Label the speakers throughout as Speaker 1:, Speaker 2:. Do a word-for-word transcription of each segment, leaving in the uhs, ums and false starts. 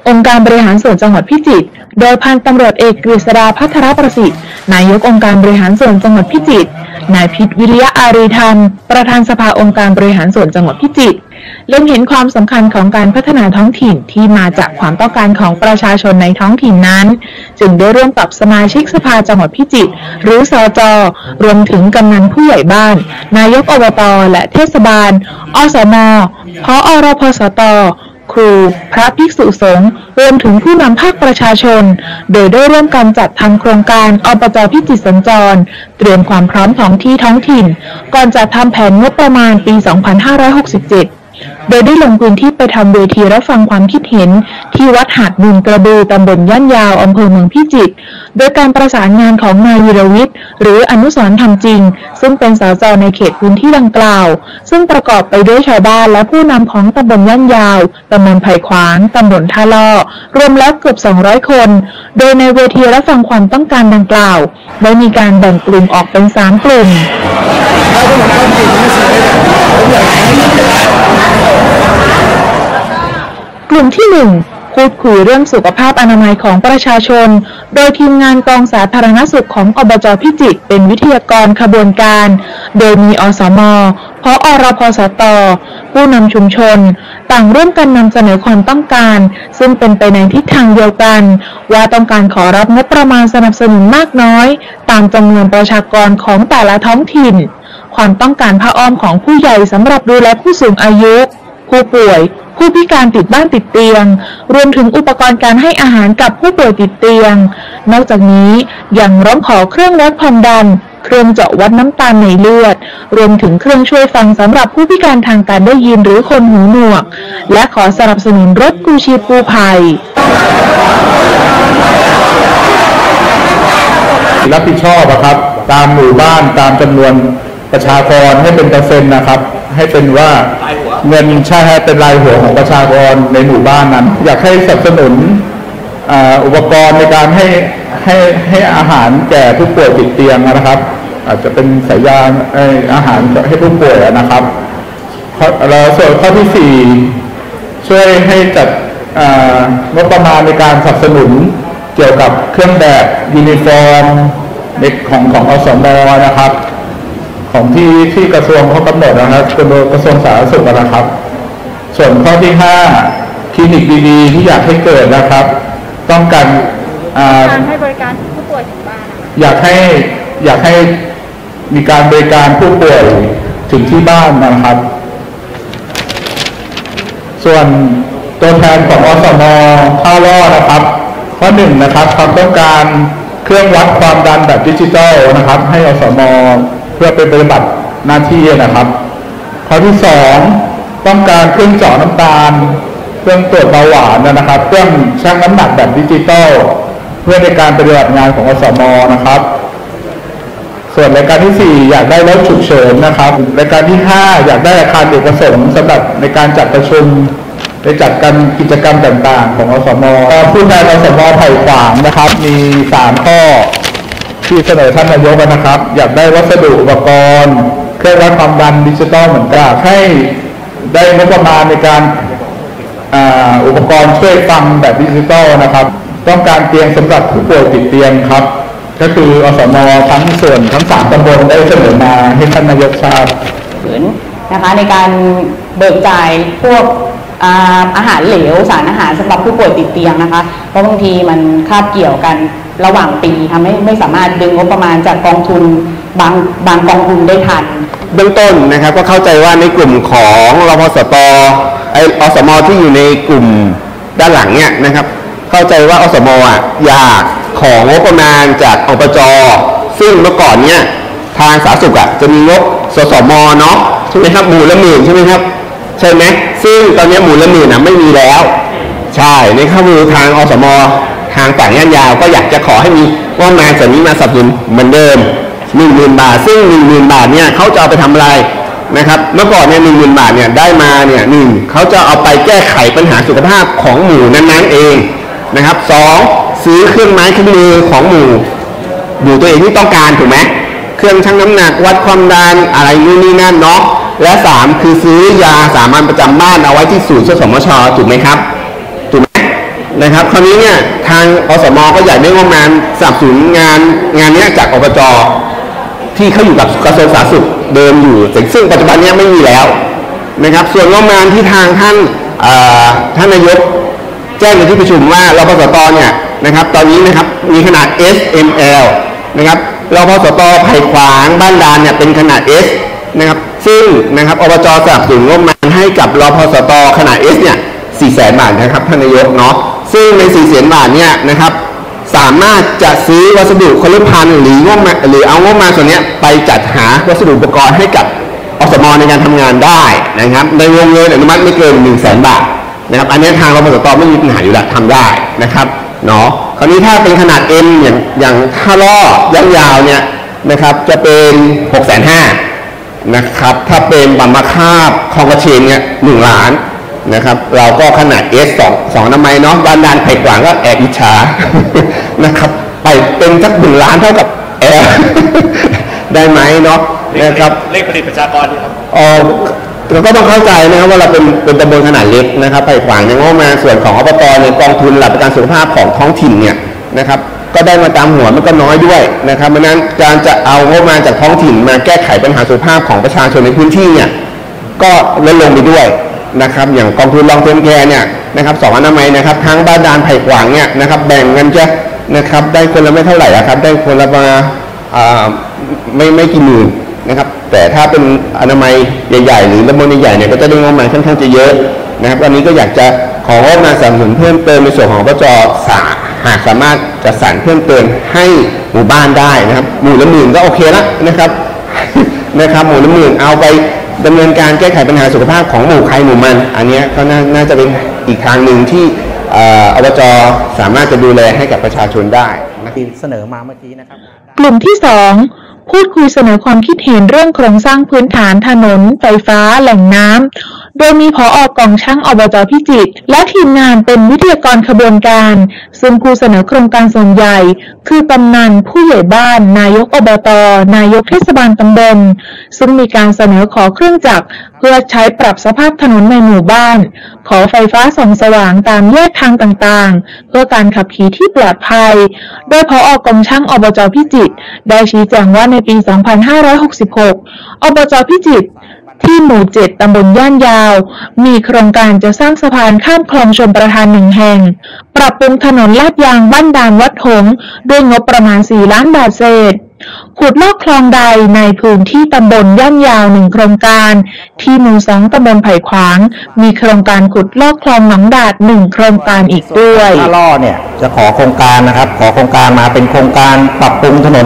Speaker 1: องค์การบริหารส่วนจังหวัดพิจิตรโดยพันตำรวจเอกกฤษดาภัทรประสิทธิ์นายกองค์การบริหารส่วนจังหวัดพิจิตรนายพิษวิริยะอารีธรรมประธานสภาองค์การบริหารส่วนจังหวัดพิจิตรเล็งเห็นความสำคัญของการพัฒนาท้องถิ่นที่มาจากความต้องการของประชาชนในท้องถิ่นนั้นจึงได้ร่วมกับสมาชิกสภาจังหวัดพิจิตรหรือสจ.รวมถึงกำนันผู้ใหญ่บ้านนายกอบต.และเทศบาลอสม.ผอ.รพสต.ครูพระภิกษุสงฆ์รวมถึงผู้นำภาคประชาชนโดยได้ร่วมกันจัดทำโครงการอบจ.พิจิตรสัญจรเตรียมความพร้อมของที่ท้องถิ่นก่อนจัดทำแผนงบประมาณปี สองพันห้าร้อยหกสิบเจ็ดโดยได้ลงพื้นที่ไปทำเวทีรับฟังความคิดเห็นที่วัดหาดบุญกระบือตำบลย่านยาวอำเภอเมืองพิจิตรโดยการประสานงานของนายวีรวิทย์หรืออนุสรณ์ธรรมจริงซึ่งเป็นสจ.ในเขตพื้นที่ดังกล่าวซึ่งประกอบไปด้วยชาวบ้านและผู้นำของตำบลย่านยาวตำบลไผ่ขวางตำบลท่าล่อรวมแล้วเกือบสองร้อยคนโดยในเวทีรับฟังความต้องการดังกล่าวได้มีการแบ่งกลุ่มออกเป็นสามกลุ่มกลุ่มที่หนึ่งพูดคุยเรื่องสุขภาพอนามัยของประชาชนโดยทีมงานกองสาธารณสุขของอบจ.พิจิตรเป็นวิทยากรขบวนการโดยมีอสม.ผอ.รพสต.ผู้นำชุมชนต่างร่วมกันนำเสนอความต้องการซึ่งเป็นไปในทิศทางเดียวกันว่าต้องการขอรับงบประมาณสนับสนุนมากน้อยตามจำนวนประชากรของแต่ละท้องถิ่นความต้องการผ้าอ้อมของผู้ใหญ่สำหรับดูแลผู้สูงอายุผู้ป่วยผู้พิการติดบ้านติดเตียงรวมถึงอุปกรณ์การให้อาหารกับผู้ป่วยติดเตียงนอกจากนี้ยังร้องขอเครื่องวัดความดันเครื่องเจาะวัดน้ำตาลในเลือดรวมถึงเครื่องช่วยฟังสำหรับผู้พิการทางการได้ยินหรือคนหูหนวกและขอสนับสนุนรถกู้ชีพกู้ภัย
Speaker 2: รับผิดชอบครับตามหมู่บ้านตามจำนวนประชากรให้เป็นเปอร์เซ็นต์นะครับให้เป็นว่าเงินใช่ให้เป็นรายหัวของประชากรในหมู่บ้านนั้นอยากให้สนับสนุนอุปกรณ์ในการให้ให้ให้อาหารแก่ผู้ป่วยติดเตียงนะครับอาจจะเป็นสายยางอาหารให้ผู้ป่วยนะครับแล้วส่วนข้อที่สี่ช่วยให้จัดงบประมาณในการสนับสนุนเกี่ยวกับเครื่องแบบยูนิฟอร์มในของของอสม.นะครับของที่ที่กระทรวงเขากำหนดนะครับกระทรวงสาธารณสุขนะครับส่วนข้อที่ห้าคลินิกดีๆที่อยากให้เกิดนะครับต้องการการให้บริการผู้ป่วยถึงบ้านอยากให้อยากให้มีการบริการผู้ป่วยถึงที่บ้านนะครับส่วนตัวแทนของอสม.ท่าล่อนะครับข้อหนึ่งนะครับความต้องการเครื่องวัดความดันแบบดิจิทัลนะครับให้อสม.เพื่อเป็นปฏิบัติหน้าที่นะครับข้อที่สองต้องการเครื่องเจาะน้ำตาลเครื่องตรวจเบาหวานนะครับเครื่องชั่งน้ำหนักแบบดิจิตอลเพื่อในการปฏิบัติงานของอสม.นะครับส่วนรายการที่สี่อยากได้รถฉุกเฉินนะครับรายการที่ห้าอยากได้อาคารเอกสงฆ์สำหรับในการจัดประชุมในจัดการกิจกรรมต่างๆของอสม.ผู้แทนอสม.ไผ่ขวางนะครับมีสามข้อที่เสนอท่านนายกนะครับอยากได้วัสดุอุปกรณ์เครื่องวัดความดันดิจิตอลเหมือนกันให้ได้งบประมาณในการอุปกรณ์ช่วยฟังแบบดิจิตอลนะครับต้องการเตียงสำหรับผู้ป่วยติดเตียงครับก็คืออสม.ทั้งส่วนทั้งสามตำบลได้เสนอมาให้ท่านนายกทราบ
Speaker 3: นะคะในการเบิกจ่ายพวกอาหารเหลวสารอาหารสำหรับผู้ป่วยติดเตียงนะคะเพราะบางทีมันคาบเกี่ยวกันระหว่างปีทำให้ไม่สามารถดึงงบประมาณจากกองทุนบางบางกองทุนได้ทัน
Speaker 4: เบื้องต้นนะครับก็เข้าใจว่าในกลุ่มของรพสต.ไออสม.ที่อยู่ในกลุ่มด้านหลังเนี่ยนะครับเข้าใจว่าอสม.อ่ะอยากของงบประมาณจากอบจ.ซึ่งเมื่อก่อนเนี่ยทางสาธารณสุขอ่ะจะมีงบสสม.เนาะใช่ไหมครับหมู่ละหมื่นใช่ไหมครับใช่ไหมซึ่งตอนนี้หมู่ละหมื่นอ่ะไม่มีแล้วใช่ในข้อมูลทางอสม.ทางฝั่งย่านยาวก็อยากจะขอให้มีงบประมาณส่วนนี้มาสนับสนุนเหมือนเดิมหนึ่งหมื่นบาทซึ่งหนึ่งหมื่นบาทเนี่ยเขาจะเอาไปทำอะไรนะครับเมื่อก่อนเนี่ยหนึ่งหมื่นบาทเนี่ยได้มาเนี่ยหนึ่งเขาจะเอาไปแก้ไขปัญหาสุขภาพของหมู่นั้นๆเองนะครับสองซื้อเครื่องไม้เครื่องมือของหมู่หมู่ตัวเองที่ต้องการถูกไหมเครื่องชั่งน้ำหนักวัดความดันอะไรนู่นนี่นั่นเนาะและสามคือซื้อยาสามัญประจำบ้านเอาไว้ที่ศูนย์สสมช.ถูกไหมครับถูกไหมนะครับคราวนี้เนี่ยทางอสม.ก็อยากได้งบประมาณสนับสนุนงานงานนี้จากอบจ.ที่เขาอยู่กับกระทรวงสาธารณสุขเดิมอยู่ซึ่งปัจจุบันนี้ไม่มีแล้วนะครับส่วนงบประมาณที่ทางท่านท่านนายกแจ้งในที่ประชุมว่ารพสต.เนี่ยนะครับตอนนี้นะครับมีขนาด เอส เอ็ม แอล นะครับรพสต.ไผ่ขวางบ้านดานเนี่ยเป็นขนาด S นะครับซึ่งนะครับอบจ.สนับสนุนงบประมาณให้กับรพสต.ขนาด S เนี่ยสี่แสนบาทนะครับท่านนายกเนาะซึ่งในสี่แสนบาทเนี่ยนะครับสามารถจะซื้อวัสดุคลุภัณฑ์หรืองบมาหรือเอางบมาส่วนนี้ไปจัดหาวัสดุอุปกรณ์ให้กับอสม.ในการทำงานได้นะครับในวงเงินอนุมัติไม่เกินหนึ่งแสนบาทนะครับอันนี้ทางรพสต.ไม่มีปัญหาอยู่แล้วทำได้นะครับเนาะคราวนี้ถ้าเป็นขนาด M อย่างอย่างท่าล่อยาวๆเนี่ยนะครับจะเป็นหกแสนห้านะครับถ้าเป็นบัมมาคาบคองกระเชนเนี่ยหนึ่งล้านนะครับเราก็ขนาด S สองสองอนามัยเนาะบ้านดานไผ่ขวางก็แอบอิจฉานะครับไปเป็นสักหนึ่งล้านเท่ากับแอร์ได้ไหมเนาะนะครับ
Speaker 5: เลขผลิตประชากรครับ
Speaker 4: อ๋อเราก็ต้องเข้าใจนะครับว่าเราเป็นเป็นตำบลขนาดเล็กนะครับไผ่ขวางในงบมาส่วนของอบต.ในกองทุนหลักประกันสุขภาพของท้องถิ่นเนี่ยนะครับก็ได้มาตามหัวมันก็น้อยด้วยนะครับเพราะนั้นการจะเอางบมาจากท้องถิ่นมาแก้ไขปัญหาสุขภาพของประชาชนในพื้นที่เนี่ยก็ลดลงไปด้วยนะครับอย่างกองทุนลองเทมแคร์เนี่ยนะครับสองอนามัยนะครับทั้งบ้านดานไผ่ขวางเนี่ยนะครับแบ่งกันจะนะครับได้คนละไม่เท่าไหร่ครับได้คนละมาไม่ไม่กี่หมื่นนะครับแต่ถ้าเป็นอนามัยใหญ่ๆหรือตำบลใหญ่ๆเนี่ยก็จะได้งบประมาณค่อนข้างจะเยอะนะครับวันนี้ก็อยากจะของบมาสนับสนุนเพิ่มเติมในส่วนของอบจ.สาหากสามารถจัดสรรเพิ่มเติมให้หมู่บ้านได้นะครับหมู่ละหมื่นก็โอเคละนะครับนะครับหมู่ละหมื่นเอาไปดำเนินการแก้ไขปัญหาสุขภาพของหมู่ใครหมู่มันอันนี้ก็น่าจะเป็นอีกทางหนึ่งที่อบจ.สามารถจะดูแลให้กับประชาชนได้
Speaker 6: ที่เสนอมาเมื่อกี้นะครับ
Speaker 1: กลุ่มที่สองพูดคุยเสนอความคิดเห็นเรื่องโครงสร้างพื้นฐานถนนไฟฟ้าแหล่งน้ำโดยมีผอ.กองช่างอบจ.พิจิตรและทีมงานเป็นวิทยากรขบวนการซึ่งผู้เสนอโครงการส่วนใหญ่คือกำนันผู้ใหญ่บ้านนายกอบต.นายกเทศบาลตำบลซึ่งมีการเสนอขอเครื่องจักรเพื่อใช้ปรับสภาพถนนในหมู่บ้านขอไฟฟ้าส่องสว่างตามแยกทางต่างๆเพื่อการขับขี่ที่ปลอดภัยโดยผอ.กองช่างอบจ.พิจิตรได้ชี้แจงว่าในปี สองพันห้าร้อยหกสิบหก อบจ.พิจิตรที่หมู่เจ็ดตำบลย่านยาวมีโครงการจะสร้างสะพานข้ามคลองชลประทานหนึ่งแห่งปรับปรุงถนนลาดยางบ้านดานวัดหงส์ด้วยงบประมาณสี่ล้านบาทเศษขุดลอกคลองใดในพื้นที่ตำบลย่านยาวหนึ่งโครงการที่หมู่สองตำบลไผ่ขวางมีโครงการขุดลอกคลองหนองดาดหนึ่งโครงการอีกด้วย
Speaker 6: ท่าล่อเนี่ยจะขอโครงการนะครับขอโครงการมาเป็นโครงการปรับปรุงถนน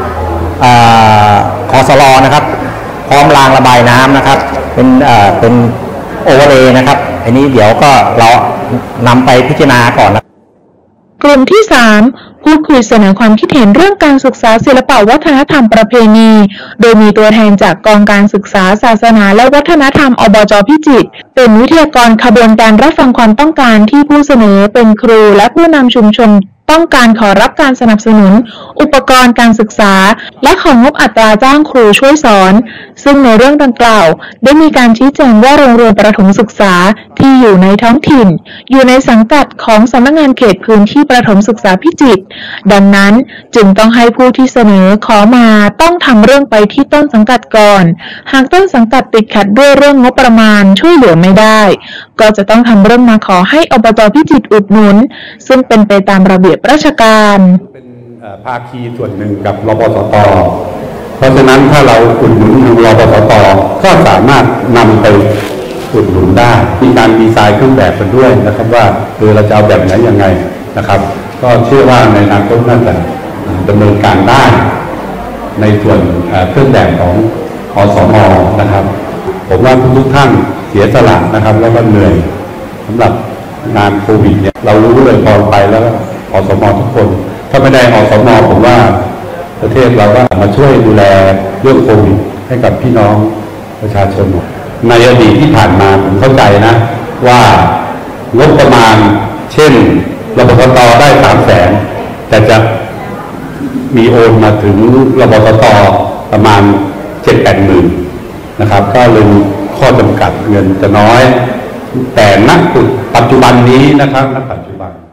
Speaker 6: คอสลอนะครับพร้อมรางระบายน้ำนะครับเป็นเป็นโอเวอร์เลย์นะครับอันนี้เดี๋ยวก็เรานำไปพิจารณาก่อนนะ
Speaker 1: กลุ่มที่สามพูดคุยเสนอความคิดเห็นเรื่องการศึกษาศิลปวัฒนธรรมประเพณีโดยมีตัวแทนจากกองการศึกษาศาสนาและวัฒนธรรมอบจ.พิจิตรเป็นวิทยากรขบวนการรับฟังความต้องการที่ผู้เสนอเป็นครูและผู้นำชุมชนต้องการขอรับการสนับสนุนอุปกรณ์การศึกษาและของงบอัตราจ้างครูช่วยสอนซึ่งในเรื่องดังกล่าวได้มีการชี้แจงว่าโรงเรียนประถมศึกษาที่อยู่ในท้องถิ่นอยู่ในสังกัดของสำนักงานเขตพื้นที่ประถมศึกษาพิจิตรดังนั้นจึงต้องให้ผู้ที่เสนอขอมาต้องทำเรื่องไปที่ต้นสังกัดก่อนหากต้นสังกัดติดขัดด้วยเรื่องงบประมาณช่วยเหลือไม่ได้ก็จะต้องทำเรื่องมาขอให้อบจ.พิจิตรอุดหนุนซึ่งเป็นไปตามระเบียบราชการ
Speaker 2: เป็นภาคีส่วนหนึ่งกับรพสต.เพราะฉะนั้นถ้าเราอุดหนุนทางรพสต.ก็สามารถนำไปอุดหนุนได้มีการดีไซน์เครื่องแบบกันด้วยนะครับว่าเออเราจะเอาแบบไหนยังไงนะครับก็เชื่อว่าในอนาคตน่าจะดำเนินการได้ในส่วนเครื่องแบบของอสม.นะครับผมว่าทุกท่านเสียสละนะครับแล้วก็เหนื่อยสำหรับงานโควิดเนี่ยเรารู้เลยพอไปแล้วอสม.ทุกคนถ้าไม่ได้อสม.ผมว่าประเทศเราก็มาช่วยดูแลเรื่องโควิดให้กับพี่น้องประชาชนในอดีตที่ผ่านมาผมเข้าใจนะว่างบประมาณเช่นรพสต.ได้สามแสนแต่จะมีโอนมาถึงรพสต.ประมาณเจ็ดแปดหมื่นนะครับก็เลยข้อจำกัดเงินจะน้อยแต่ณปัจจุบันนี้นะครับณปัจจุบัน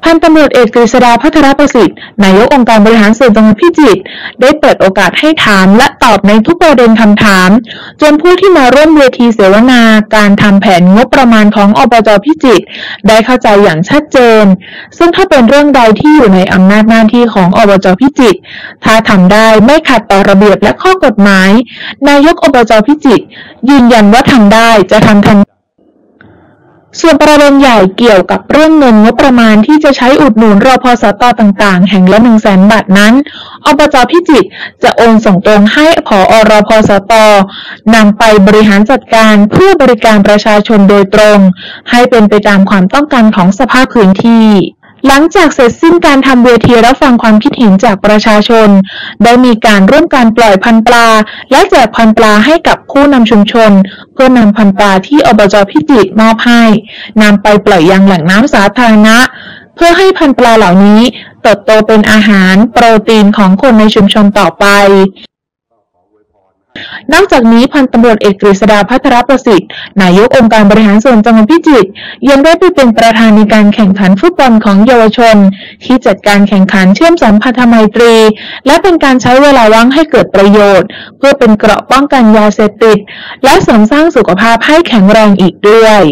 Speaker 1: พันตำรวจเอกกฤษดาภัทรประสิทธิ์นายกองค์การบริหารส่วนจังหวัดพิจิตรได้เปิดโอกาสให้ถามและตอบในทุกประเด็นคำถามจนผู้ที่มาร่วมเวทีเสวนาการทำแผนงบประมาณของอบจ.พิจิตรได้เข้าใจอย่างชัดเจนซึ่งถ้าเป็นเรื่องใดที่อยู่ในอำนาจหน้าที่ของอบจ.พิจิตรถ้าทำได้ไม่ขัดต่อระเบียบและข้อกฎหมายนายกอบจ.พิจิตรยืนยันว่าทำได้จะทำทันส่วนประเด็นใหญ่เกี่ยวกับเรื่องเงินงบประมาณที่จะใช้อุดหนุนรพสตต่างๆแห่งละ หนึ่งแสน บาทนั้นอบจ.พิจิตรจะโอนส่งตรงให้ผอ.รพสตนำไปบริหารจัดการเพื่อบริการประชาชนโดยตรงให้เป็นไปตามความต้องการของสภาพพื้นที่หลังจากเสร็จสิ้นการทำเวทีรับฟังความคิดเห็นจากประชาชนได้มีการร่วมการปล่อยพันธุ์ปลาและแจกพันธุ์ปลาให้กับผู้นำชุมชนเพื่อนำพันธุ์ปลาที่อบจ.พิจิตรมอบให้นำไปปล่อยยังแหล่งน้ำสาธารณะเพื่อให้พันธุ์ปลาเหล่านี้เติบโตเป็นอาหารโปรตีนของคนในชุมชนต่อไปนอกจากนี้พันตำรวจเอกกฤษดาภัทรประสิทธิ์นายกองค์การบริหารส่วนจังหวัดพิจิตรยังได้ไปเป็นประธานในการแข่งขันฟุตบอลของเยาวชนที่จัดการแข่งขันเชื่อมสัมพันธไมตรีและเป็นการใช้เวลาว่างให้เกิดประโยชน์เพื่อเป็นเกราะป้องกันยาเสพติดและเสริมสร้างสุขภาพให้แข็งแรงอีกด้วย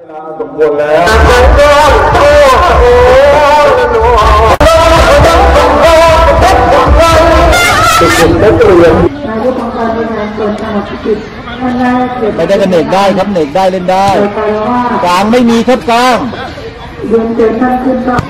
Speaker 5: ไม่ได้กันเนกได้ครับเนกได้เล่นได้กลางไม่มีครับกลางเรียนเชิญท่านขึ้น